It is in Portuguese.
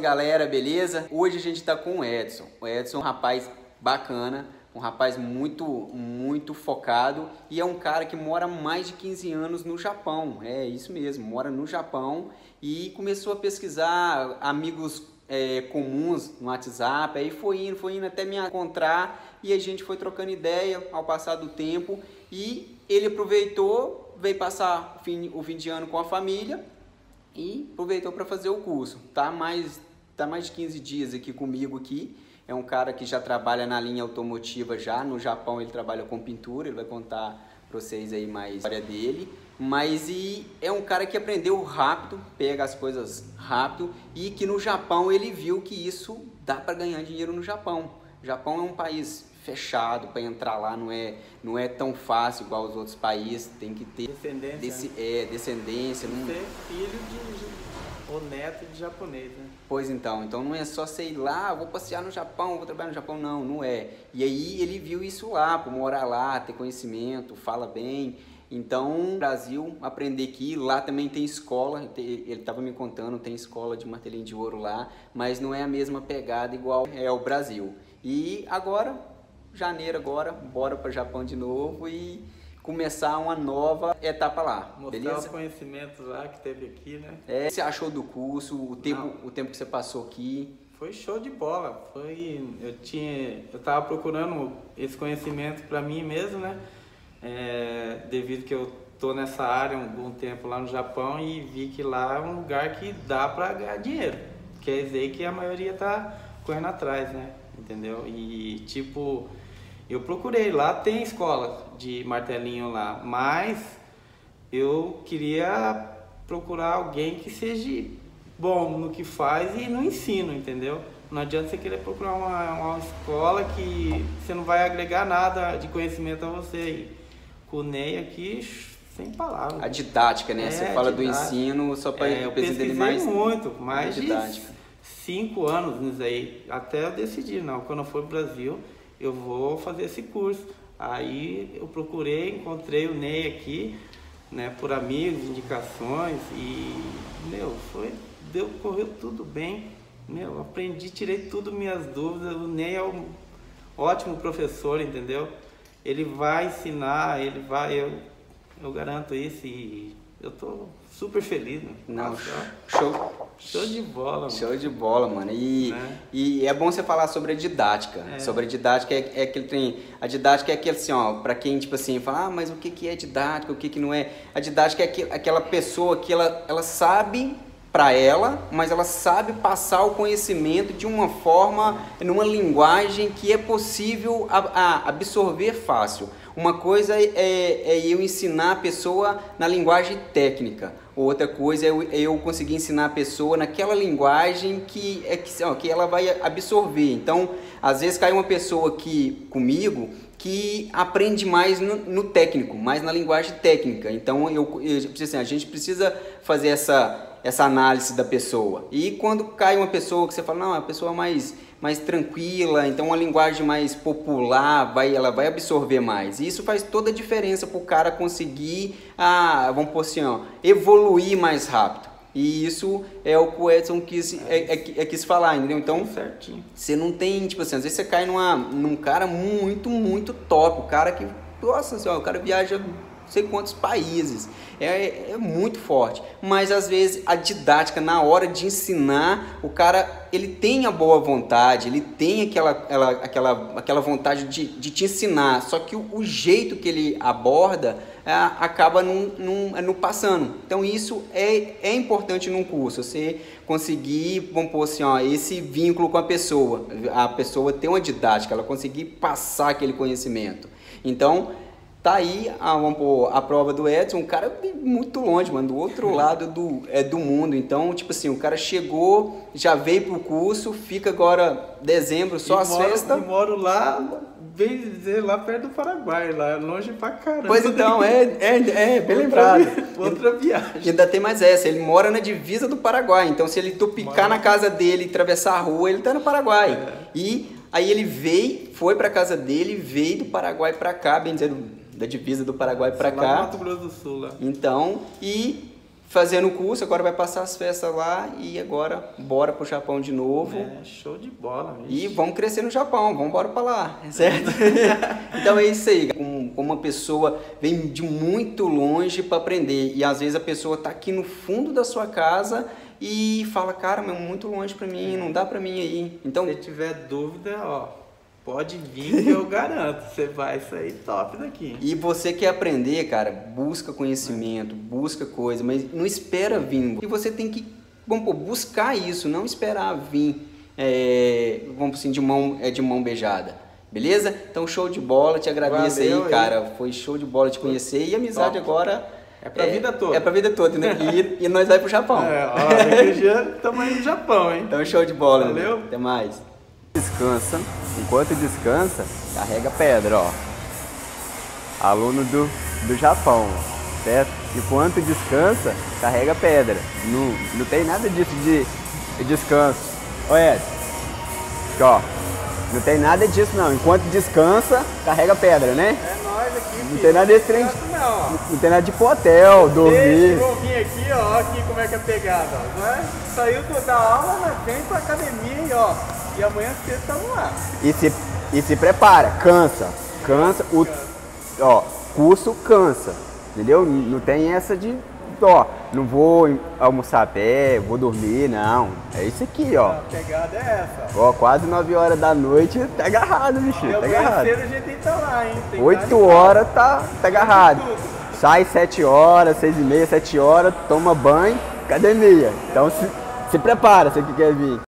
galera, beleza? Hoje a gente tá com o Edson. O Edson é um rapaz bacana, um rapaz muito focado e é um cara que mora há mais de 15 anos no Japão. É isso mesmo, mora no Japão e começou a pesquisar amigos comuns no WhatsApp, aí foi indo até me encontrar e a gente foi trocando ideia ao passar do tempo e ele aproveitou, veio passar o fim de ano com a família e aproveitou para fazer o curso. Tá mais de 15 dias aqui comigo aqui. É um cara que já trabalha na linha automotiva já. No Japão ele trabalha com pintura, ele vai contar para vocês aí mais a história dele. Mas é um cara que aprendeu rápido, pega as coisas rápido e que no Japão ele viu que isso dá para ganhar dinheiro no Japão. O Japão é um país fechado, para entrar lá não é tão fácil igual os outros países, tem que ter descendência. Ser filho ou neto de japonês, né? Pois então não é só sei lá, vou passear no Japão, vou trabalhar no Japão, não é. E aí ele viu isso lá, por morar lá, ter conhecimento, fala bem. Então, no Brasil, aprender aqui, lá também tem escola, ele estava me contando, tem escola de martelinho de ouro lá, mas não é a mesma pegada igual é o Brasil. E agora, janeiro agora, bora para o Japão de novo e começar uma nova etapa lá, mostrar beleza? Os conhecimentos lá que teve aqui, né? O que você achou do curso, o tempo que você passou aqui? Foi show de bola, eu tava procurando esse conhecimento para mim mesmo, né? Devido que eu tô nessa área há algum tempo lá no Japão e vi que lá é um lugar que dá para ganhar dinheiro. Quer dizer que a maioria tá correndo atrás, né? Entendeu? E tipo, eu procurei, lá tem escola de martelinho lá, mas eu queria procurar alguém que seja bom no que faz e no ensino, entendeu? Não adianta você querer procurar uma escola que você não vai agregar nada de conhecimento a você. Com o Ney aqui, sem palavras. A didática, né? Você fala do ensino só para eu pesquisei mais de 5 anos nisso aí, até eu decidir, não, quando eu for pro Brasil, eu vou fazer esse curso. Aí eu procurei, encontrei o Ney aqui, né, por amigos, indicações e, correu tudo bem, aprendi, tirei tudo minhas dúvidas. O Ney é um ótimo professor, entendeu? Ele vai ensinar, eu garanto isso e eu tô super feliz, né? Não, show de bola, mano. Show de bola, mano. E é bom você falar sobre a didática. Sobre a didática é aquele trem. A didática é aquele assim, ó, pra quem, tipo assim, fala, mas o que é didática, o que não é? A didática é aquela pessoa que ela sabe para ela, mas ela sabe passar o conhecimento de uma forma, numa linguagem que é possível absorver fácil. Uma coisa é eu ensinar a pessoa na linguagem técnica, outra coisa é eu conseguir ensinar a pessoa naquela linguagem que ela vai absorver. Então, às vezes cai uma pessoa aqui comigo que aprende mais no técnico, mais na linguagem técnica. Então, a gente precisa fazer essa análise da pessoa. E quando cai uma pessoa que você fala, não, é uma pessoa mais tranquila, então uma linguagem mais popular, ela vai absorver mais. E isso faz toda a diferença para o cara conseguir, vamos pôr assim, ó, evoluir mais rápido. E isso é o que o Edson quis falar, entendeu? Então, certinho. Você não tem, tipo assim, às vezes você cai num cara muito top, o cara que, nossa senhora, o cara viaja não sei quantos países, é muito forte, mas às vezes a didática, na hora de ensinar, o cara, ele tem a boa vontade, ele tem aquela vontade de te ensinar, só que o jeito que ele aborda acaba não passando. Então isso é importante num curso, você conseguir, vamos pôr assim, ó, esse vínculo com a pessoa ter uma didática, ela conseguir passar aquele conhecimento. Então, tá aí, vamos pôr, a prova do Edson, um cara muito longe, mano, do outro lado do mundo. Então, tipo assim, o cara chegou, já veio pro curso, fica agora dezembro, só as festas. E moro lá, bem dizer, lá perto do Paraguai, lá longe pra caramba. Pois então, bem lembrado. Outra viagem. Ainda tem mais essa, ele mora na divisa do Paraguai, então se ele tupicar na casa dele e atravessar a rua, ele tá no Paraguai. E aí ele foi pra casa dele, veio do Paraguai pra cá, bem dizendo, da divisa do Paraguai para cá. Mato Grosso do Sul, lá. Então, e fazendo o curso, agora vai passar as festas lá e agora bora pro Japão de novo. Show de bola. E vamos crescer no Japão, vamos embora pra lá, certo? Então é isso aí, como uma pessoa vem de muito longe para aprender e às vezes a pessoa tá aqui no fundo da sua casa e fala, cara, mas é muito longe para mim, não dá para mim aí. Então, se tiver dúvida, ó, pode vir que eu garanto, você vai sair top daqui. E você quer aprender, cara, busca conhecimento, busca coisa, mas não espera vir. E você tem que, buscar isso, não esperar vir, assim, de mão beijada. Beleza? Então, show de bola, te agradeço. Valeu, aí, cara. Foi show de bola te conhecer e amizade top. Agora... É pra vida toda. É pra vida toda, né? E nós vai pro Japão. Daqui a dia estamos indo pro Japão, hein? Então, show de bola. Valeu. Né? Até mais. Descansa. Enquanto descansa, carrega pedra, ó. Aluno do Japão, certo? Enquanto descansa, carrega pedra. Não tem nada disso de descanso. Olha, aqui, ó. Não tem nada disso, não. Enquanto descansa, carrega pedra, né? É nóis aqui, filho. Não tem nada desse trem. Não tem nada de ir pro hotel, dormir. Vou vir aqui, ó. Aqui como é que é a pegada, ó. Né? Saiu da aula, mas vem pra academia e, ó. E amanhã cedo estamos lá. E se prepara, cansa. Ó, curso cansa. Entendeu? Não tem essa de, ó, não vou almoçar a pé, vou dormir, não. É isso aqui, ó. A pegada é essa. Ó, quase 9 horas da noite, tá agarrado, bicho. Tá agarrado. Cedo a gente tem que estar lá, hein? 8 horas tá agarrado. Sai 7 horas, 6h30, 7 horas, toma banho, academia. Então se prepara, você que quer vir.